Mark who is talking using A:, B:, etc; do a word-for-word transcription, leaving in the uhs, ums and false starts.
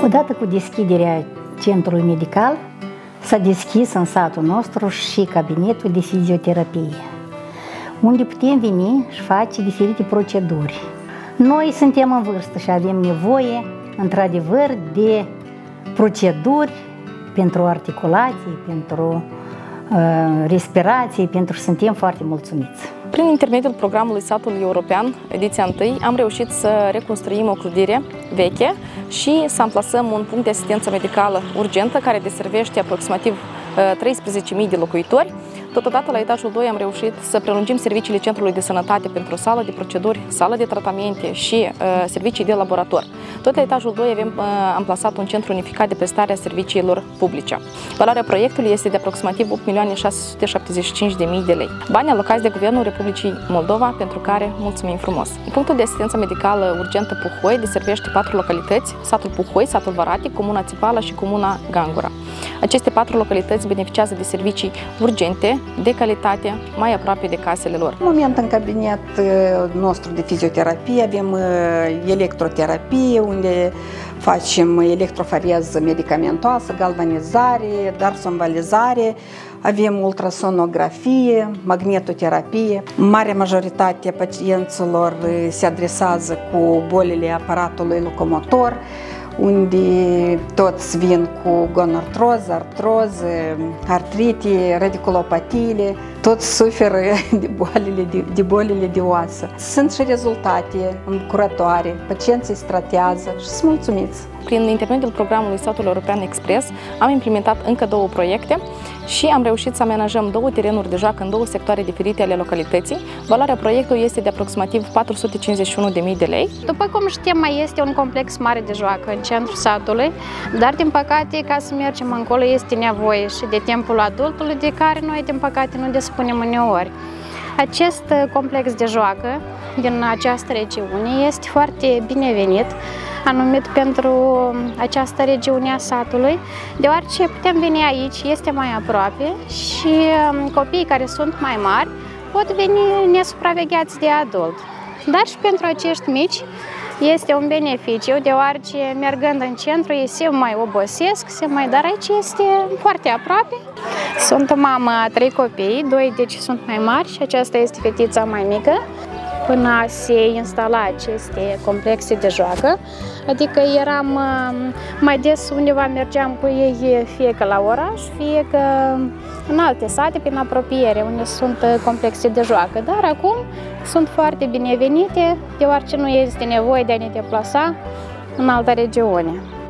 A: Odată cu deschiderea centrului medical, s-a deschis în satul nostru și cabinetul de fizioterapie, unde putem veni și face diferite proceduri. Noi suntem în vârstă și avem nevoie, într-adevăr, de proceduri pentru articulații, pentru uh, respirație, pentru că suntem foarte mulțumiți.
B: Prin intermediul programului Satul European, ediția unu, am reușit să reconstruim o clădire veche și să amplasăm un punct de asistență medicală urgentă care deservește aproximativ treisprezece mii de locuitori. Totodată, la etajul doi am reușit să prelungim serviciile Centrului de Sănătate pentru sală de proceduri, sală de tratamente și uh, servicii de laborator. Tot la etajul doi avem uh, amplasat un centru unificat de prestare a serviciilor publice. Valoarea proiectului este de aproximativ opt milioane șase sute șaptezeci și cinci de mii de lei. Bani alocați de Guvernul Republicii Moldova, pentru care mulțumim frumos. Punctul de asistență medicală urgentă Puhoi deservește patru localități: satul Puhoi, satul Varatic, comuna Țipala și comuna Gangura. Aceste patru localități beneficiază de servicii urgente, de calitate, mai aproape de casele lor.
C: În moment, în cabinet nostru de fizioterapie avem electroterapie, unde facem electroforeză medicamentoasă, galvanizare, darsonvalizare, avem ultrasonografie, magnetoterapie. Marea majoritate a pacienților se adresează cu bolile aparatului locomotor, unde toți vin cu gonartroză, artroză, artrite, radiculopatiile, toți suferă de bolile de, de bolile de oasă. Sunt și rezultate îmbucurătoare, pacienții se tratează și sunt mulțumiți.
B: Prin intermediul programului Satul European Express am implementat încă două proiecte și am reușit să amenajăm două terenuri de joacă în două sectoare diferite ale localității. Valoarea proiectului este de aproximativ patru sute cincizeci și unu de mii de lei.
D: După cum știm, mai este un complex mare de joacă în centrul satului, dar din păcate, ca să mergem încolo, este nevoie și de timpul adultului, de care noi, din păcate, nu dispunem uneori. Acest complex de joacă din această regiune este foarte binevenit, anumit pentru această regiune a satului, deoarece putem veni aici, este mai aproape și copiii care sunt mai mari pot veni nesupravegheați de adult. Dar și pentru acești mici este un beneficiu, deoarece mergând în centru ei se mai obosesc, se mai, dar aici este foarte aproape. Sunt mamă a trei copii, doi deci sunt mai mari și aceasta este fetița mai mică. Până se instala aceste complexe de joacă, adică eram mai des undeva mergeam cu ei, fie că la oraș, fie că în alte sate, prin apropiere, unde sunt complexe de joacă. Dar acum sunt foarte binevenite, deoarece nu este nevoie de a ne deplasa în altă regiune.